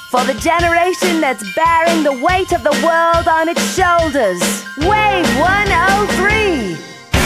For the generation that's bearing the weight of the world on its shoulders. Wave 103.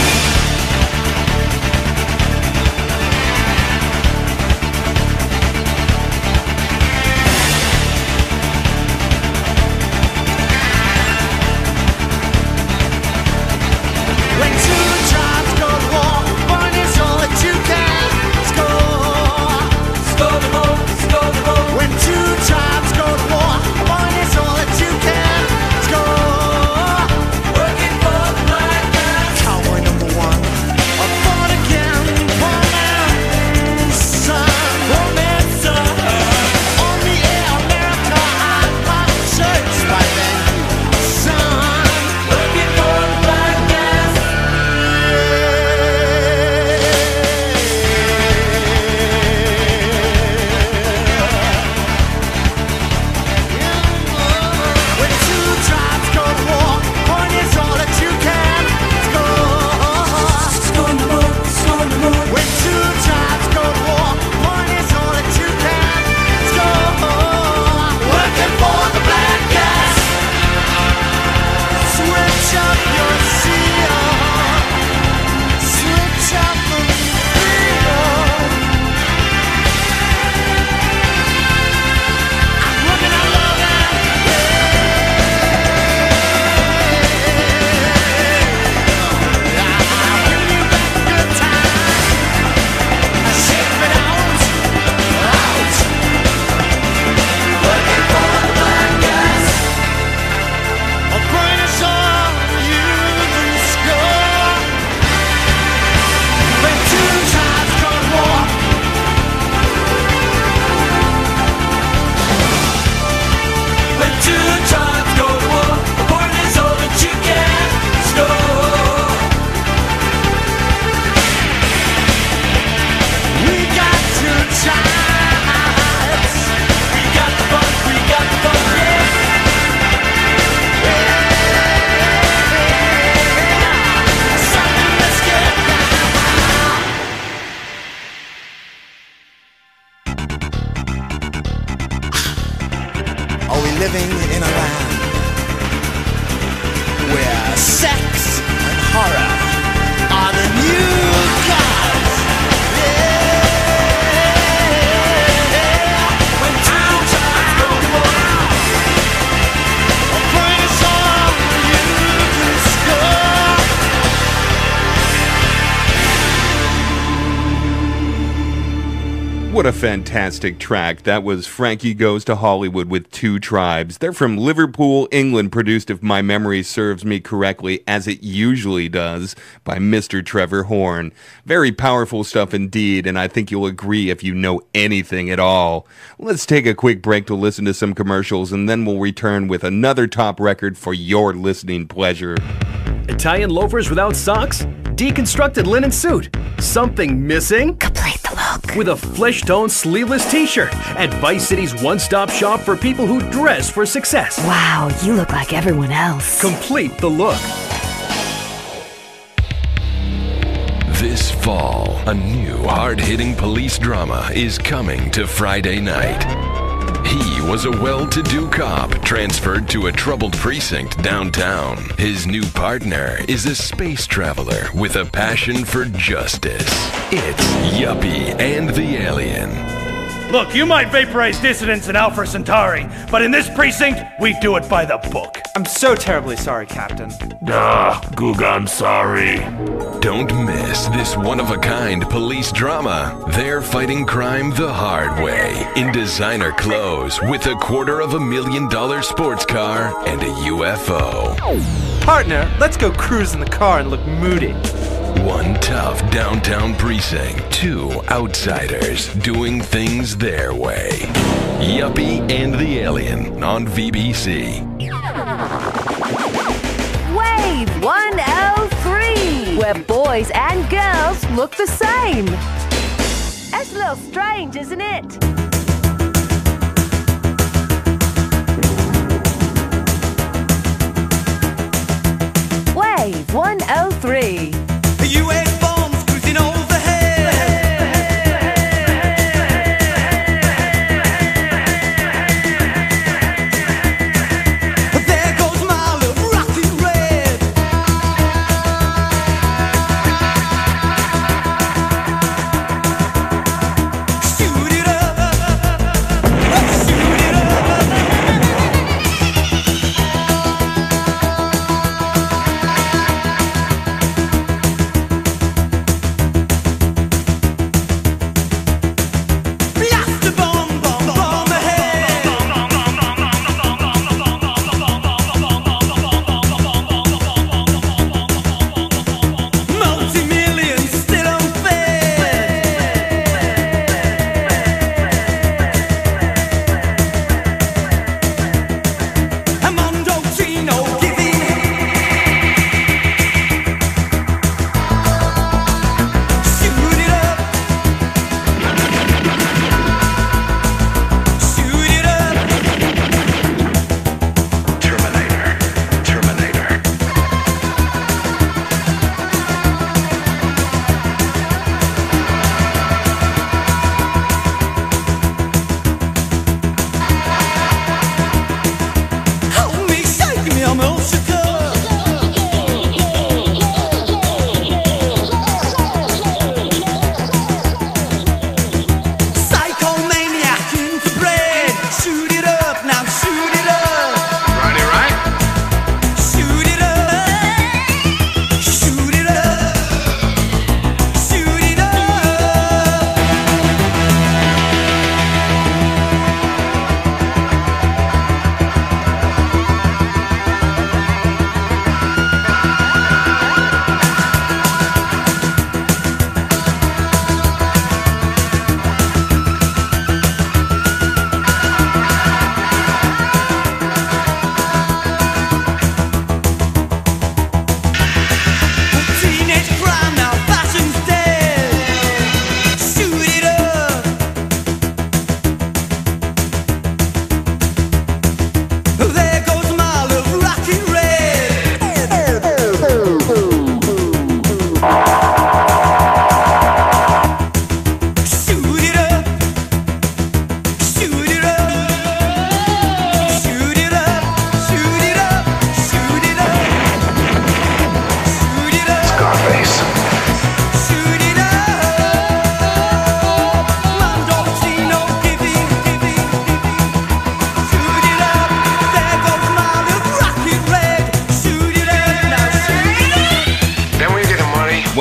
Living in a land where sex and horror are the new gods. Yeah. When two times go to war, a great song you can score. What a fantastic track. That was Frankie Goes to Hollywood with Two Tribes. They're from Liverpool, England, produced, if my memory serves me correctly, as it usually does, by Mr. Trevor Horn. Very powerful stuff indeed, and I think you'll agree if you know anything at all. Let's take a quick break to listen to some commercials, and then we'll return with another top record for your listening pleasure. Italian loafers without socks? Deconstructed linen suit? Something missing? Complete the look. With a flesh-toned sleeveless t-shirt at Vice City's one-stop shop for people who dress for success. Wow, you look like everyone else. Complete the look. This fall, a new hard-hitting police drama is coming to Friday night. He was a well-to-do cop transferred to a troubled precinct downtown. His new partner is a space traveler with a passion for justice. It's Yuppie and the Alien. Look, you might vaporize dissidents in Alpha Centauri, but in this precinct, we do it by the book. I'm so terribly sorry, Captain. Googa, I'm sorry. Don't miss this one-of-a-kind police drama. They're fighting crime the hard way in designer clothes with $250,000 sports car and a UFO. Partner, let's go cruise in the car and look moody. One tough downtown precinct, two outsiders doing things their way. Yuppie and the Alien on VBC. Wave 103, where boys and girls look the same. That's a little strange, isn't it? Wave 103. U.S. bombs cruising overhead.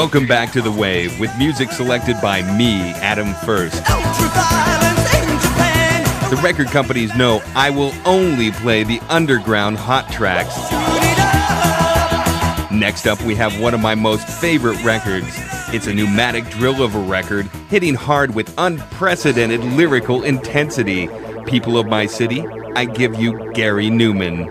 Welcome back to The Wave with music selected by me, Adam First. The record companies know I will only play the underground hot tracks. Next up, we have one of my most favorite records. It's a pneumatic drill of a record, hitting hard with unprecedented lyrical intensity. People of my city, I give you Gary Newman.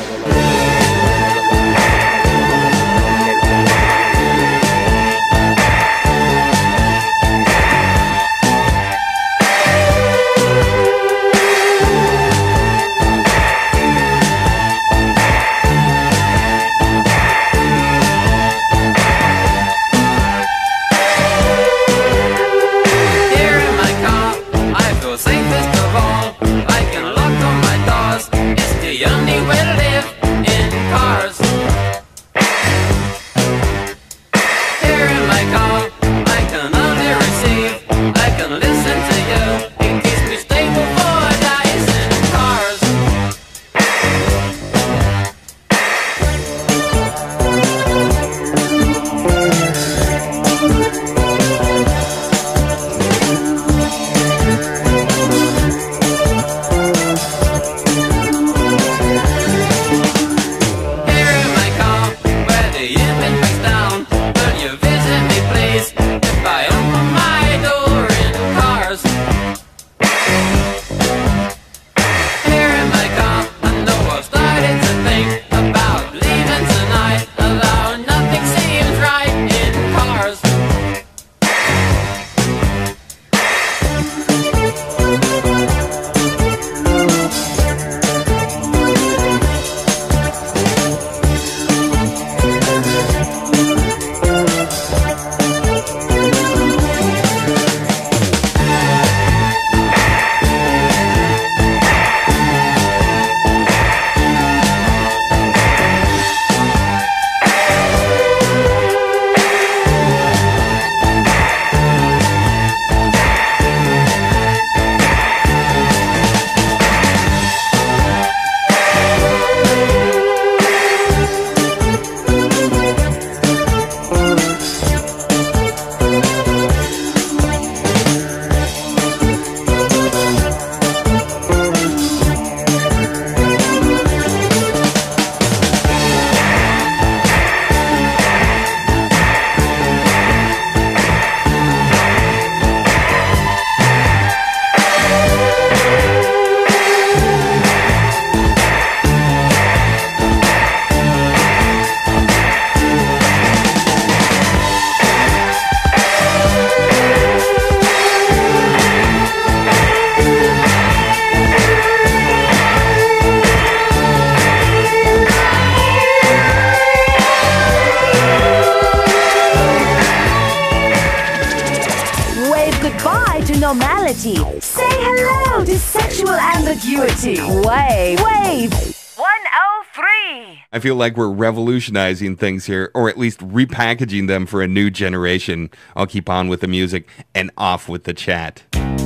normality. Say hello to sexual ambiguity. Wave. 103. I feel like we're revolutionizing things here, or at least repackaging them for a new generation. I'll keep on with the music and off with the chat.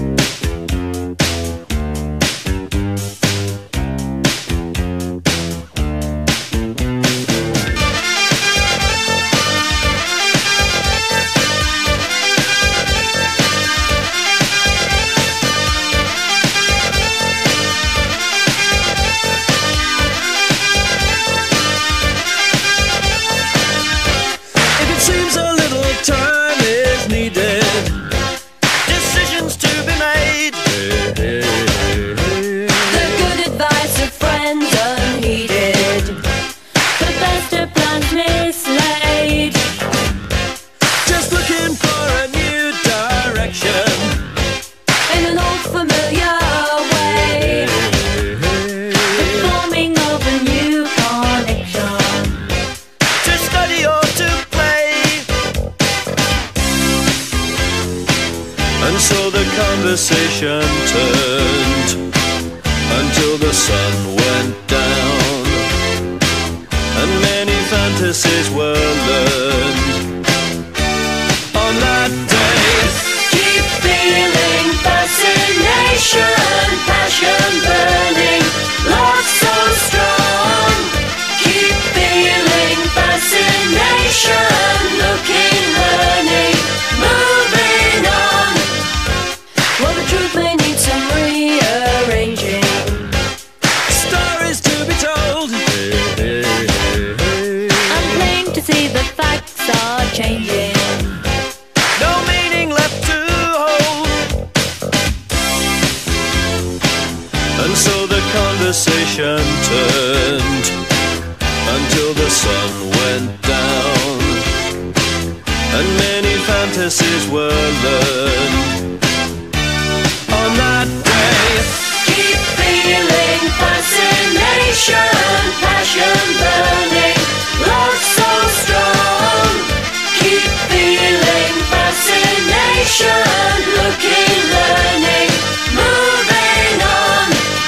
Conversation turned until the sun went down, and many fantasies were learned on that day. Keep feeling fascination, passion burning, love so strong. Keep feeling fascination, looking And so the conversation turned until the sun went down, and many fantasies were learned on that day. Keep feeling fascination, passion burning, love so strong. Keep feeling fascination, looking, learning, moving on.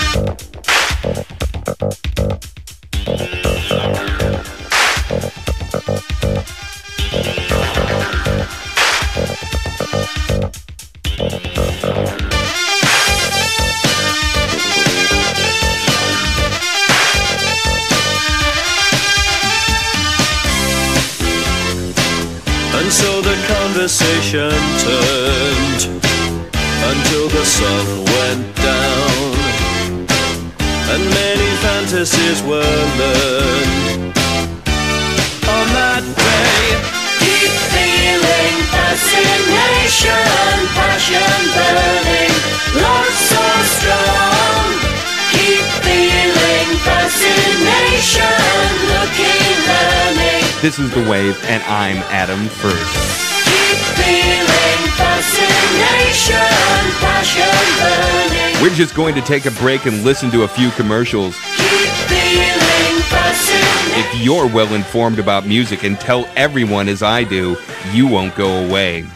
And so the conversation turned until the sun went down, and many fantasies were learned on that day. Keep feeling fascination, passion burning, love so strong. Keep feeling fascination, looking, learning. This is The Wave, and I'm Adam First. Keep feeling fascination, passion burning. We're just going to take a break and listen to a few commercials. Keep feeling fascination. If you're well informed about music and tell everyone as I do, you won't go away.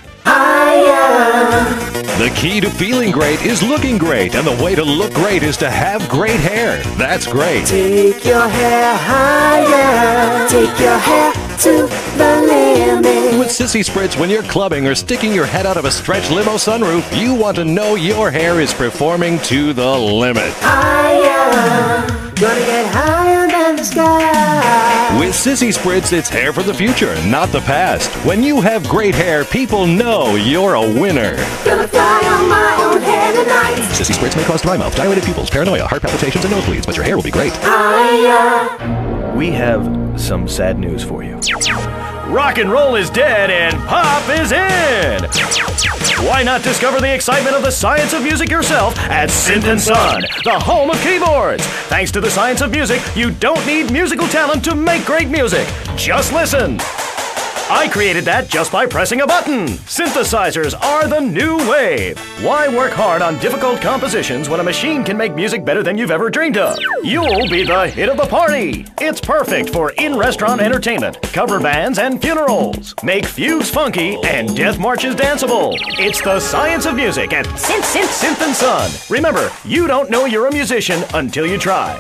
The key to feeling great is looking great, and the way to look great is to have great hair. That's great. Take your hair higher. Take your hair to the limit. With Sissy Spritz, when you're clubbing or sticking your head out of a stretch limo sunroof, you want to know your hair is performing to the limit. Higher. Gonna get higher than the sky. With Sissy Spritz, it's hair for the future, not the past. When you have great hair, people know you're a winner. Gonna fly on my own hair tonight. Sissy Spritz may cause dry mouth, dilated pupils, paranoia, heart palpitations, and nosebleeds, but your hair will be great. Higher. We have some sad news for you. Rock and roll is dead and pop is in! Why not discover the excitement of the science of music yourself at Synth & Son, the home of keyboards? Thanks to the science of music, you don't need musical talent to make great music. Just listen. I created that just by pressing a button. Synthesizers are the new wave. Why work hard on difficult compositions when a machine can make music better than you've ever dreamed of? You'll be the hit of the party. It's perfect for in-restaurant entertainment, cover bands, and funerals. Make fugues funky and death marches danceable. It's the science of music at Synth & Son. Remember, you don't know you're a musician until you try.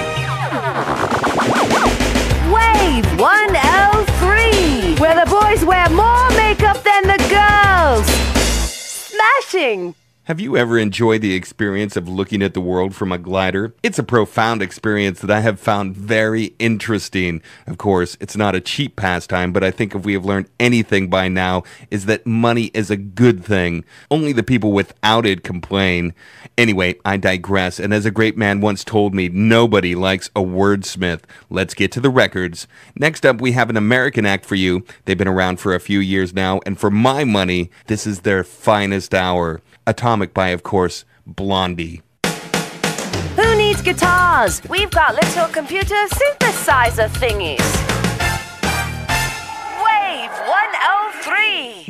Wave 103, where the boys wear more makeup than the girls. Smashing! Have you ever enjoyed the experience of looking at the world from a glider? It's a profound experience that I have found very interesting. Of course, it's not a cheap pastime, but I think if we have learned anything by now, is that money is a good thing. Only the people without it complain. Anyway, I digress, and as a great man once told me, nobody likes a wordsmith. Let's get to the records. Next up, we have an American act for you. They've been around for a few years now, and for my money, this is their finest hour. Atomic by, of course, Blondie. Who needs guitars? We've got little computer synthesizer thingies. Wave 103.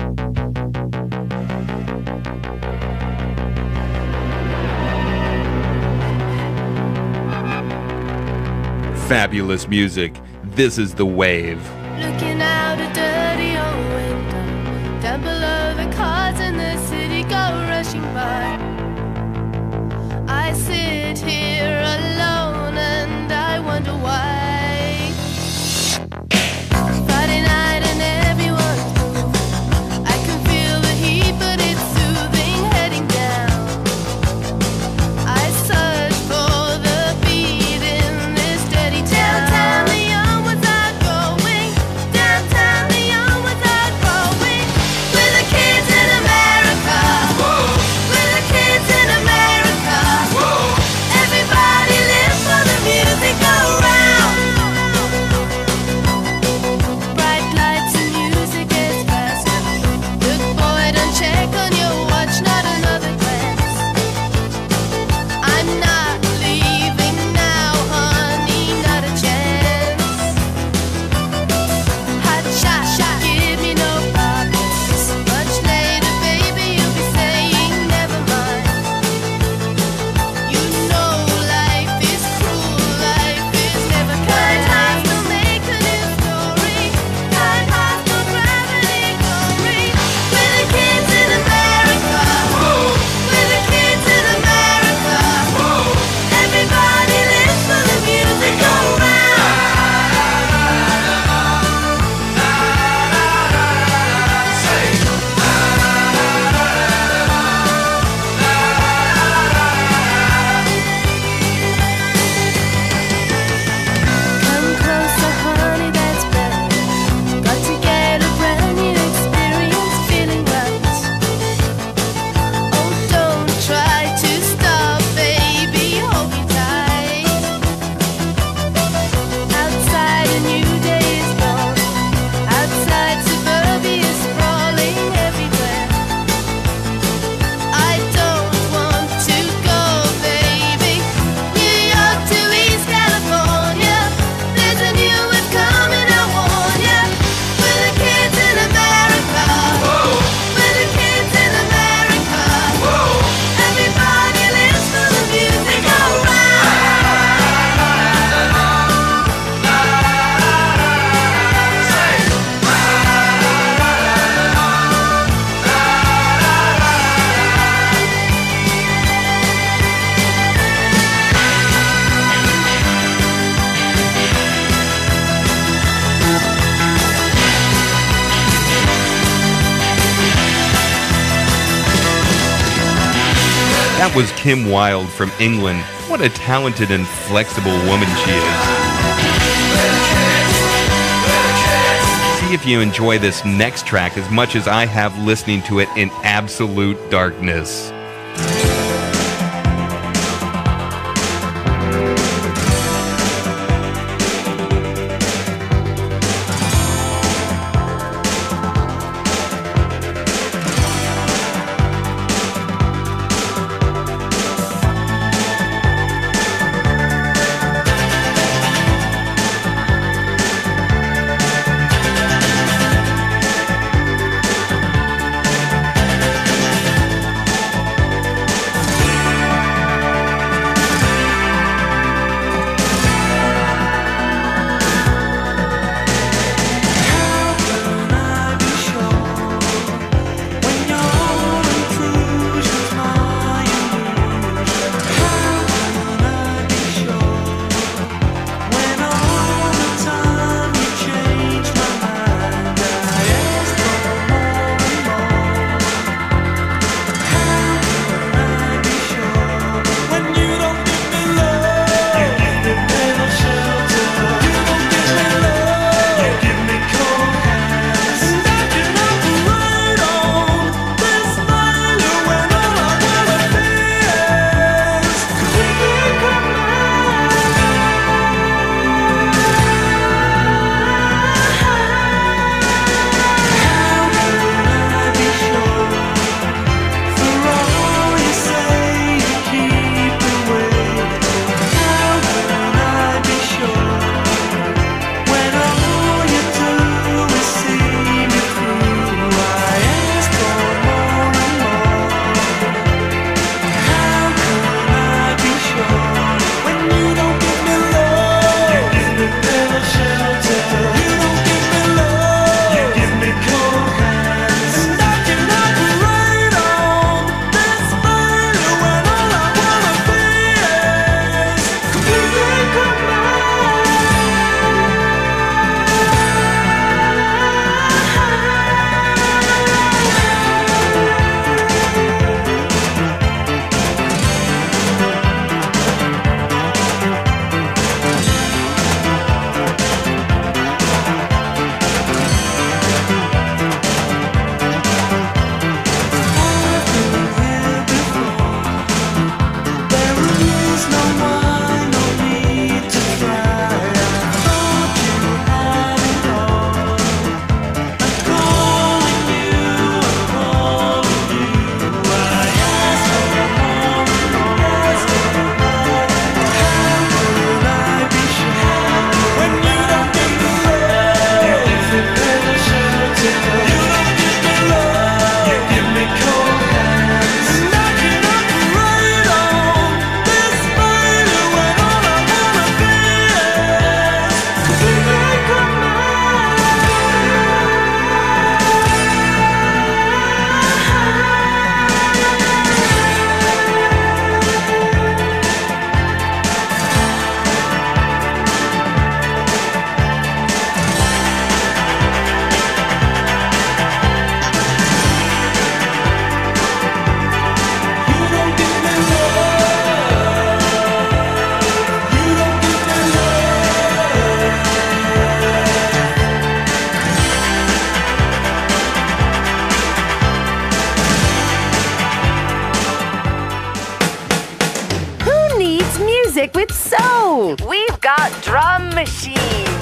Fabulous music. This is The Wave. Looking out a dirty old window, down below the cars in the city go rushing by. I sit here alone and I wonder why. Friday night and everyone's moving. I can feel the heat but it's soothing heading down. I search for the beat in this steady town. Downtown the young ones are going. Downtown the young ones are growing. We're the kids in America. Whoa. We're the kids in America. Whoa. Every That was Kim Wilde from England. What a talented and flexible woman she is. See if you enjoy this next track as much as I have listening to it in absolute darkness. With soul. We've got drum machines.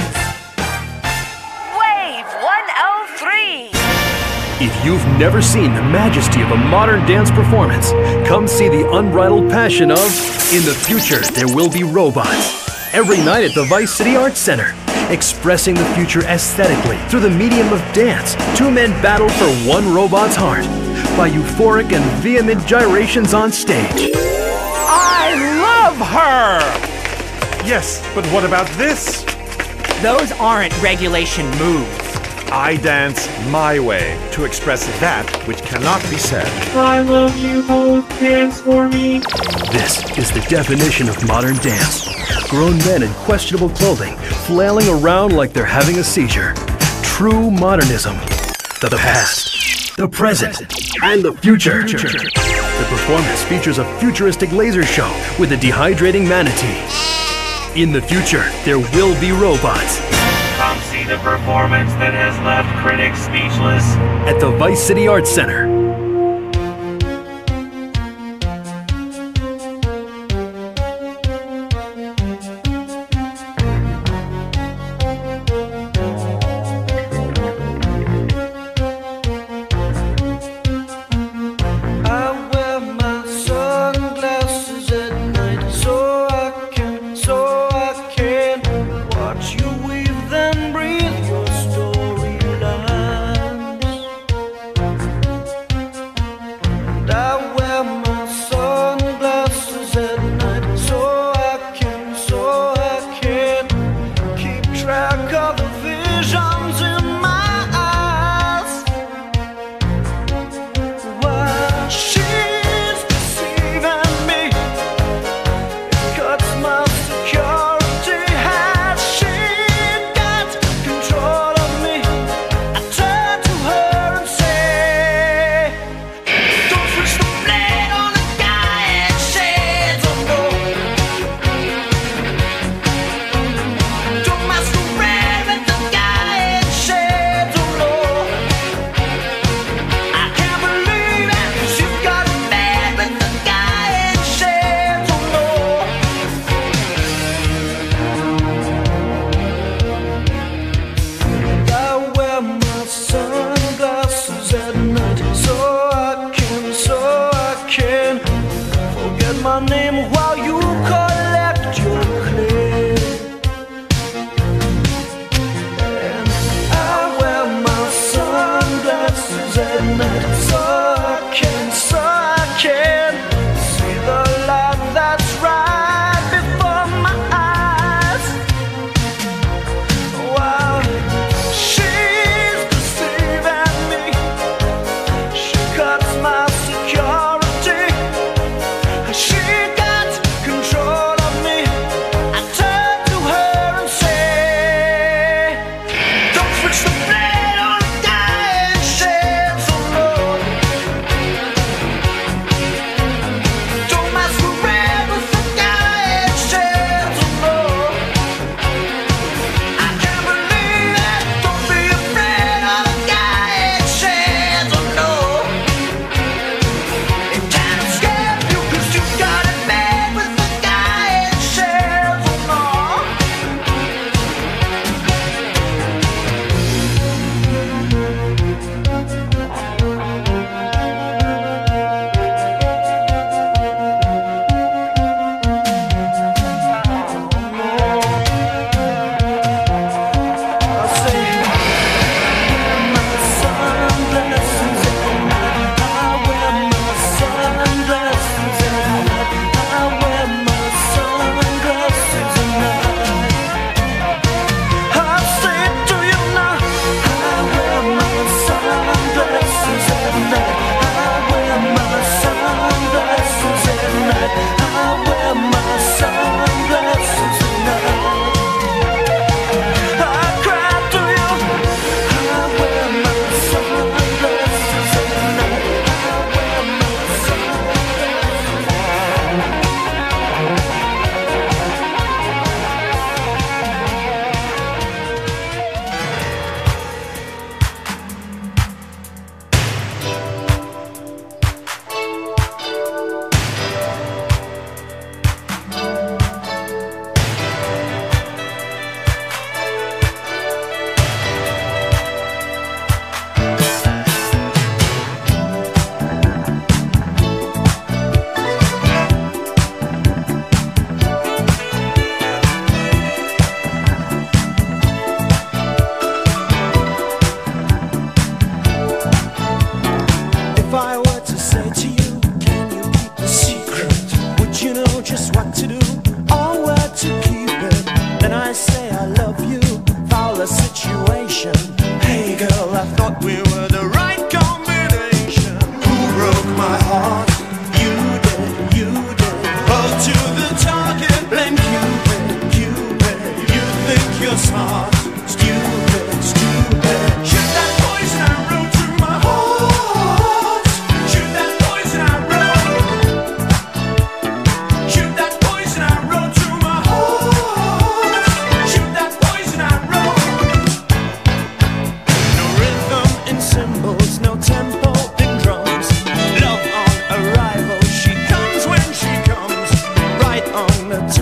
Wave 103. If you've never seen the majesty of a modern dance performance, come see the unbridled passion of In the Future There Will Be Robots. Every night at the Vice City Arts Center. Expressing the future aesthetically through the medium of dance, two men battle for one robot's heart by euphoric and vehement gyrations on stage. I love her! Yes, but what about this? Those aren't regulation moves. I dance my way to express that which cannot be said. I love you both, dance for me. This is the definition of modern dance. Grown men in questionable clothing, flailing around like they're having a seizure. True modernism. The past, the present, and the future. The performance features a futuristic laser show with a dehydrating manatee. In the future, there will be robots. Come see the performance that has left critics speechless. At the Vice City Arts Center.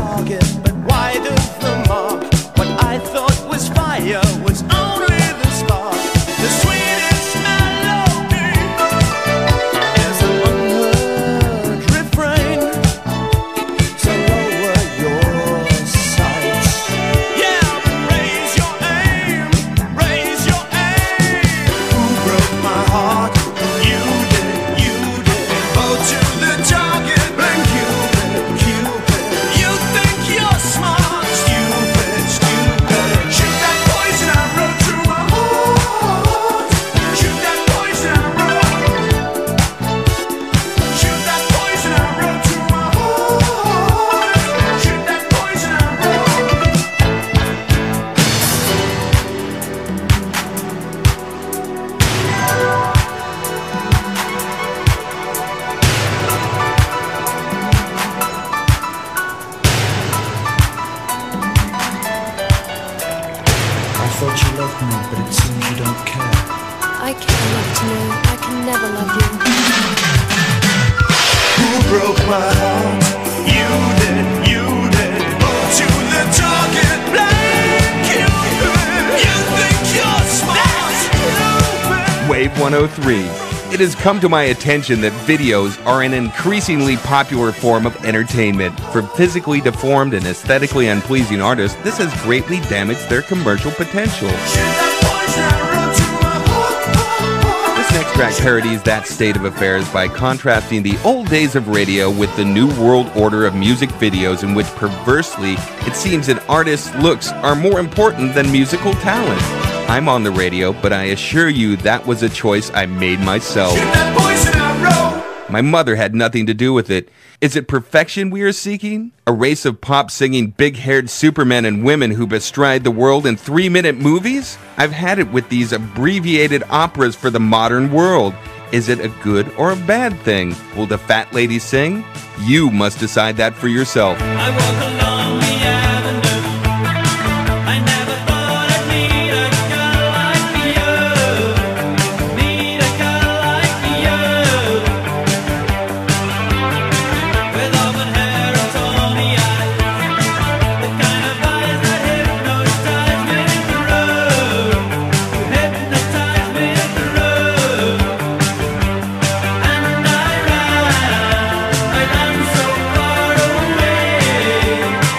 target, but wide of the mark. What I thought was fire was only the spark. The sweetest melody is an unheard refrain. So lower your sights. Yeah, raise your aim, raise your aim. Who broke my heart? You did, you did. Go to the target, blank Cupid. You think you're smart, stupid, stupid. Shoot that poison arrow through my heart. Shoot that poison arrow. Shoot that poison arrow through my heart. Shoot that poison arrow. I thought you loved me, but it seems you don't care. I care enough to know I can never love you. Who broke my heart? You did, you did. Go to the target, blank Cupid. You think you're smart, stupid. Wave 103. It has come to my attention that videos are an increasingly popular form of entertainment. For physically deformed and aesthetically unpleasing artists, this has greatly damaged their commercial potential. This next track parodies that state of affairs by contrasting the old days of radio with the new world order of music videos, in which perversely it seems an artist's looks are more important than musical talent. I'm on the radio, but I assure you that was a choice I made myself. My mother had nothing to do with it. Is it perfection we are seeking? A race of pop-singing, big-haired supermen and women who bestride the world in 3-minute movies? I've had it with these abbreviated operas for the modern world. Is it a good or a bad thing? Will the fat lady sing? You must decide that for yourself. I walk along the avenue. I never thought I'd meet a girl like you. Meet a girl like you. With auburn hair and tawny eyes. The kind of eyes that hypnotize me through. You hypnotize me through. And I ran so far away.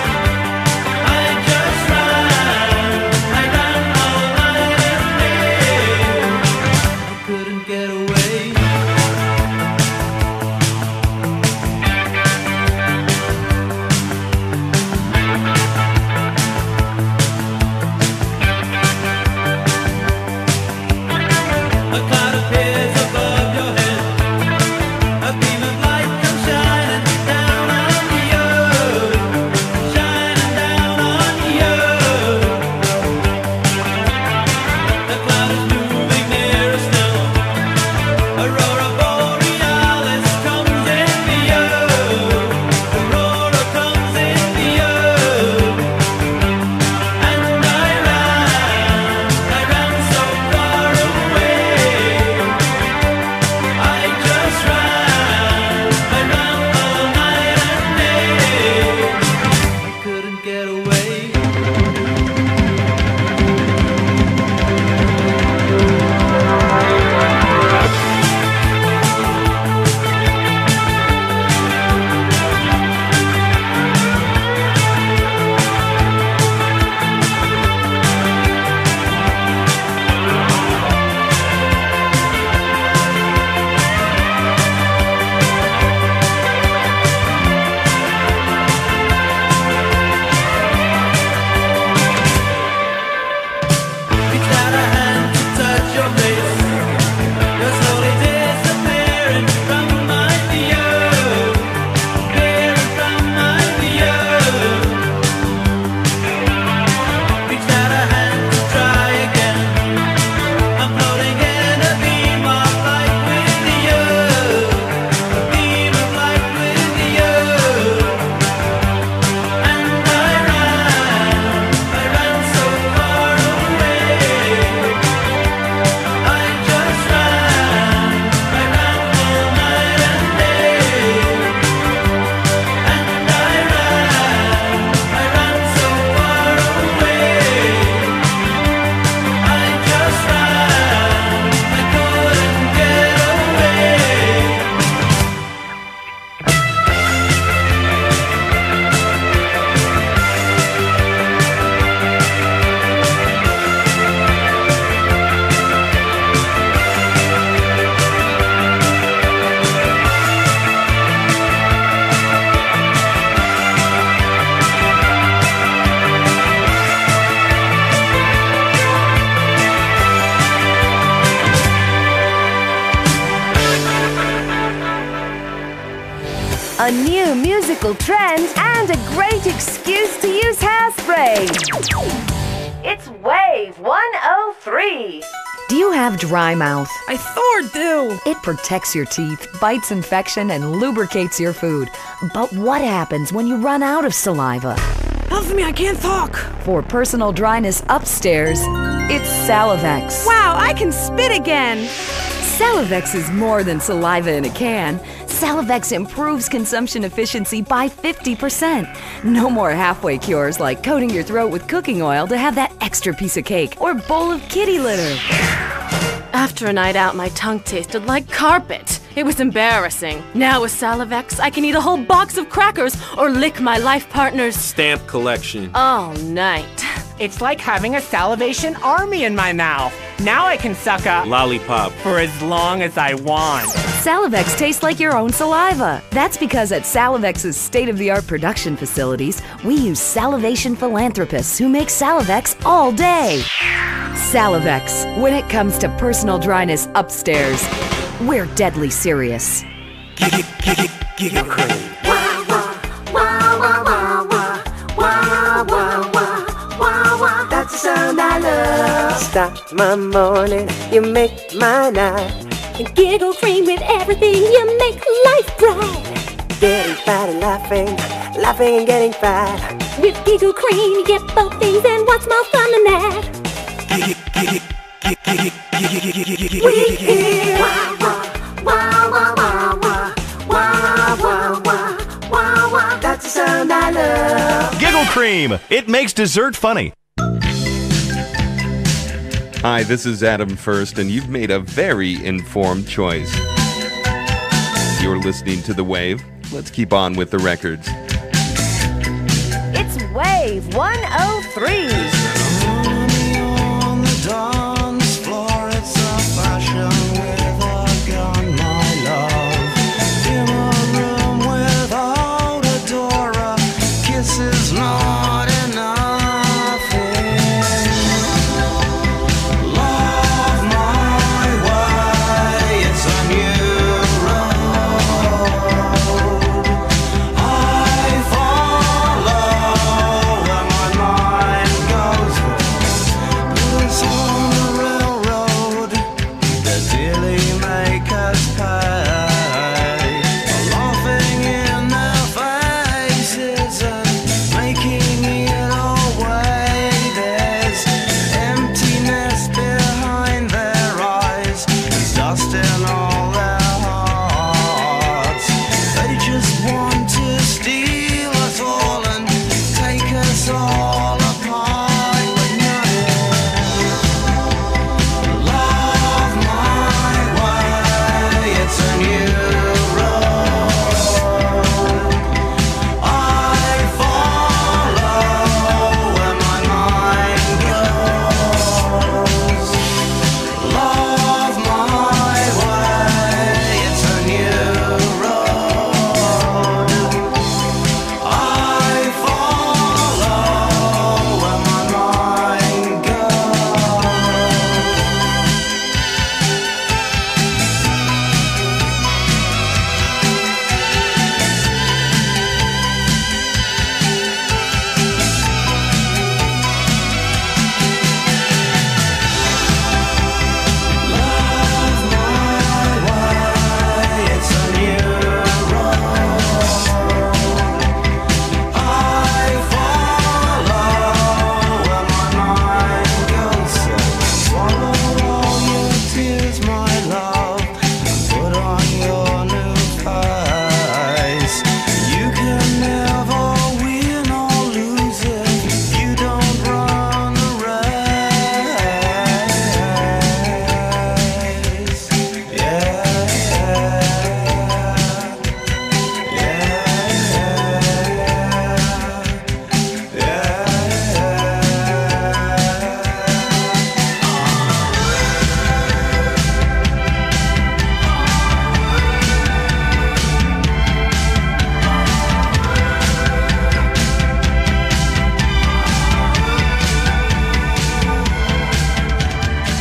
viral trend and a great excuse to use hairspray. It's Wave 103. Do you have dry mouth? I sure do. It protects your teeth, fights infection, and lubricates your food. But what happens when you run out of saliva? Helps me, I can't talk. For personal dryness upstairs, it's Salivex. Wow, I can spit again. Salivex is more than saliva in a can. Salivex improves consumption efficiency by 50%. No more halfway cures like coating your throat with cooking oil to have that extra piece of cake or bowl of kitty litter. After a night out, my tongue tasted like carpet. It was embarrassing. Now with Salivex, I can eat a whole box of crackers or lick my life partner's stamp collection all night. It's like having a salivation army in my mouth. Now I can suck a lollipop for as long as I want. Salivex tastes like your own saliva. That's because at Salivex's state-of-the-art production facilities, we use salivation philanthropists who make Salivex all day. Salivex, when it comes to personal dryness upstairs, we're deadly serious. Giggle cream. That's the sound I love. Stop my morning, you make my night. And Giggle Cream with everything, you make life bright. Getting fat and laughing, laughing and getting fat. With Giggle Cream, you get both things, and what's more fun than that? We hear wah wah wah wah wah wah wah wah wah wah. That's the sound I love. Giggle Cream. It makes dessert funny. Hi, this is Adam First, and you've made a very informed choice. You're listening to The Wave. Let's keep on with the records. It's Wave 103. Dance floor, it's a fashion with a gun, my love. In a room without a door, a kiss is not enough. Love my way, it's a new road. I follow where my mind goes. It's on the railroad, the daily makers pay, laughing in their faces and making it away. There's emptiness behind their eyes, there's dust in all their hearts. They just want to steal us all and take us all apart. But not love my way, it's a new road. I follow where my mind goes. Love my way, it's a new road. I follow where my mind goes. It's a new road. I follow where my mind goes. Swallow all your tears, my love, and put on your new face. You can never win or lose if you don't run a race. Yeah.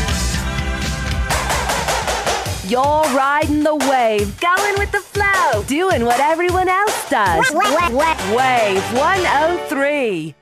You're riding the wave, going with the flow. doing what everyone else does. Wave 103.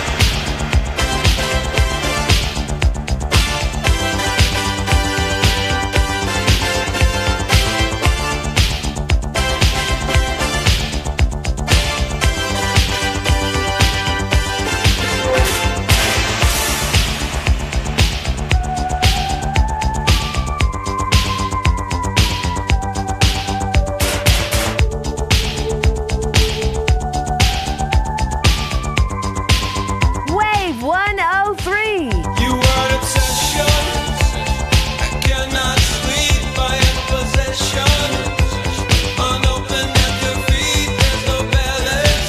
Wave 103. You are an obsession. I cannot sleep. I am possession. Unopened at your feet. There's no balance.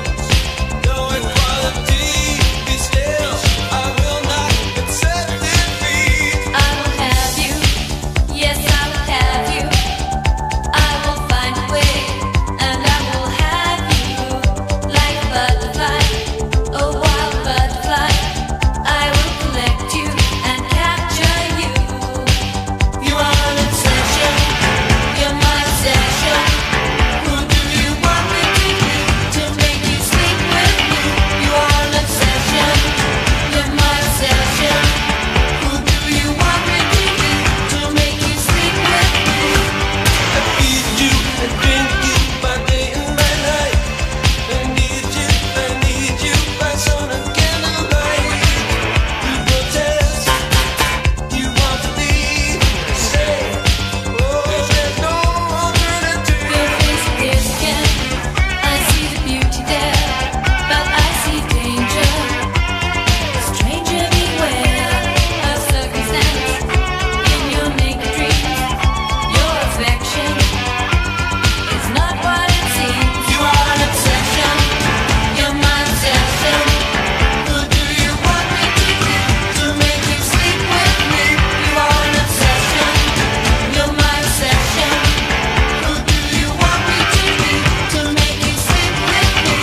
No equality. Be still. I will not accept defeat. I will have you. Yes, I will have you. I will find a way, and I will have you. Like a butterfly, a wild butterfly. I will collect you and capture you. You are an obsession. You're my obsession. Who do you want me to be? To make you sleep with me. You are an obsession. You're my obsession. Who do you want me to be? To make you sleep with me. I feed you and drink you by day and by night. I need you by sun and candlelight. You protest, you want to leave. Say, oh, there's no alternative. Your face appears again. I see the beauty there, but I see danger. Stranger beware of circumstance in your naked dreams. Your affection is not what it seems. You are an obsession. You're my obsession. Who do you want me to be? To make you sleep with me. You are an obsession. You're my obsession. Who do you want me to be? To make you sleep with me.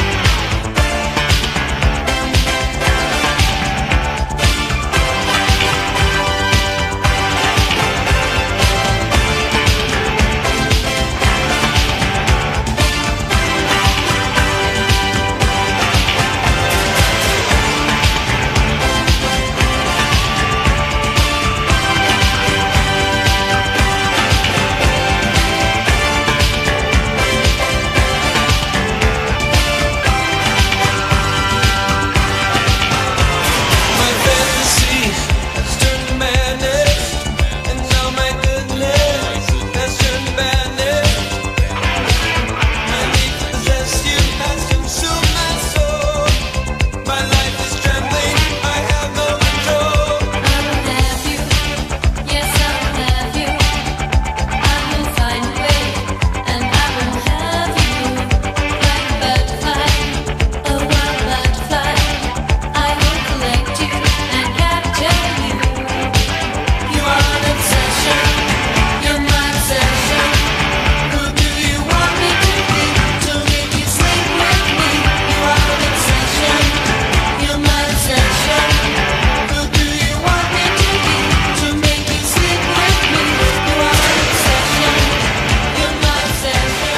My fantasy has turned to madness, and now my goodness has turned to badness. My need to possess you has consumed my soul. My life is trembling, I have no control. I will have you. Yes, I will have you. I will find a way, and I will have you. Like a butterfly, a wild butterfly. I will collect you and capture you. You are an obsession. You're my obsession. Who do you want me to be? To make you sleep with me. You are an obsession. You're my obsession. Who do you want me to be? To make you sleep with me. You are an obsession. You're my obsession.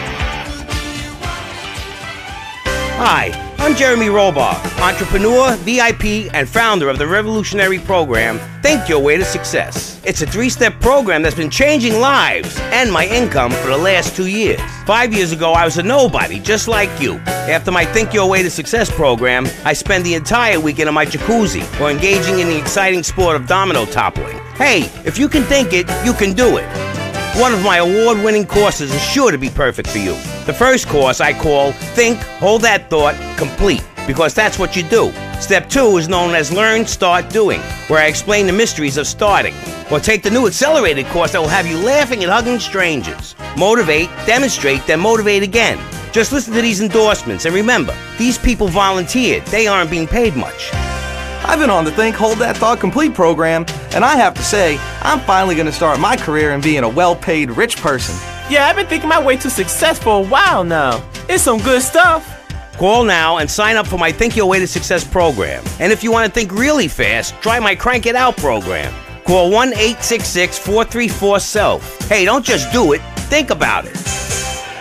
Hi, I'm Jeremy Robar, entrepreneur, VIP, and founder of the revolutionary program, Think Your Way to Success. It's a 3-step program that's been changing lives and my income for the last 2 years. 5 years ago, I was a nobody, just like you. After my Think Your Way to Success program, I spend the entire weekend in my jacuzzi or engaging in the exciting sport of domino toppling. Hey, if you can think it, you can do it. One of my award-winning courses is sure to be perfect for you. The first course I call Think, Hold That Thought, Complete, because that's what you do. Step 2 is known as Learn, Start, Doing, where I explain the mysteries of starting. Or take the new accelerated course that will have you laughing and hugging strangers. Motivate, demonstrate, then motivate again. Just listen to these endorsements and remember, these people volunteered. They aren't being paid much. I've been on the Think, Hold That Thought Complete program, and I have to say, I'm finally going to start my career in being a well-paid rich person. Yeah, I've been thinking my way to success for a while now. It's some good stuff. Call now and sign up for my Think Your Way to Success program. And if you want to think really fast, try my Crank It Out program. Call 1-866-434-SELF. Hey, don't just do it, think about it.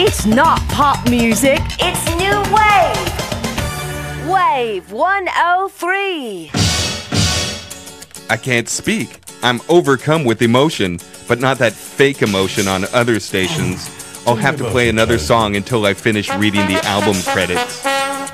It's not pop music, it's new wave. Wave 103. I can't speak. I'm overcome with emotion, but not that fake emotion on other stations. I'll have to play another song until I finish reading the album credits.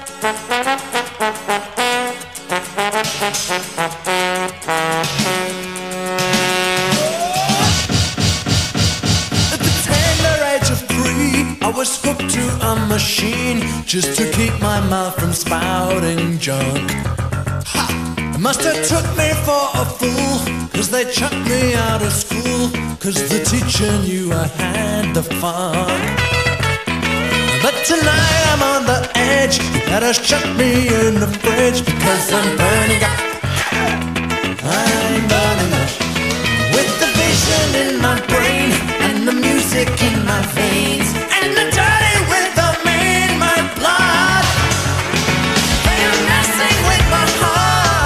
At the tender age of 3, I was hooked to a machine just to keep my mouth from spouting junk. It must have took me for a fool, cause they chucked me out of school, cause the teacher knew I had the fun. But tonight I'm on the edge, you better shut me in the fridge, because I'm burning up. I'm burning up. With the vision in my brain, and the music in my veins, and the dirty rhythm in my blood. They are messing with my heart.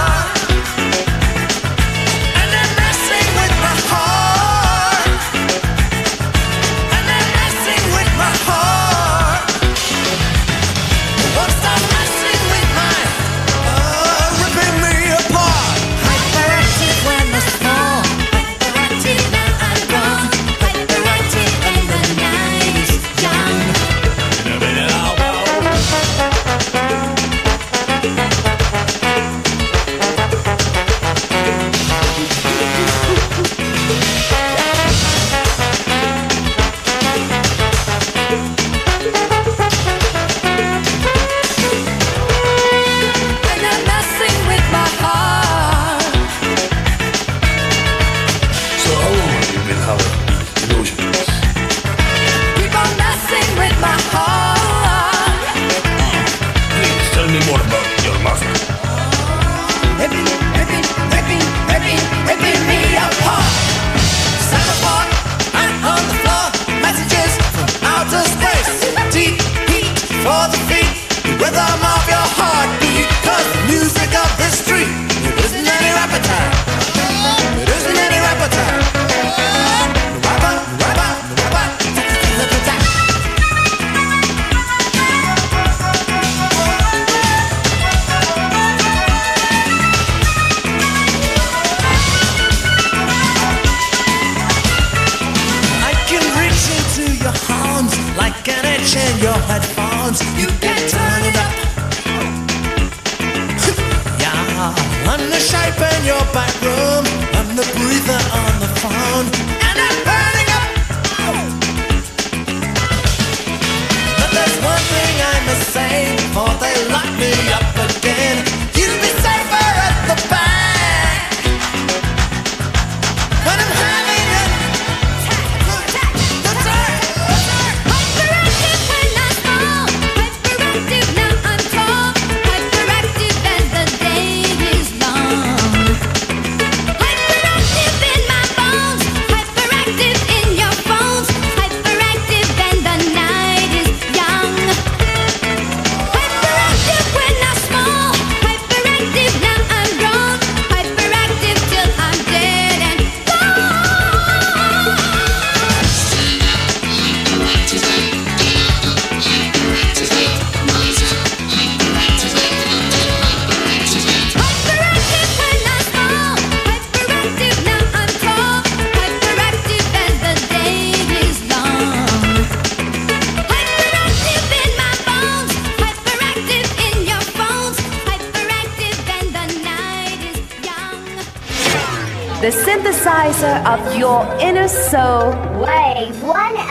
The synthesizer of your inner soul. Wave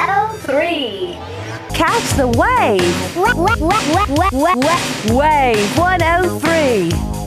103. Catch the wave. Wave 103.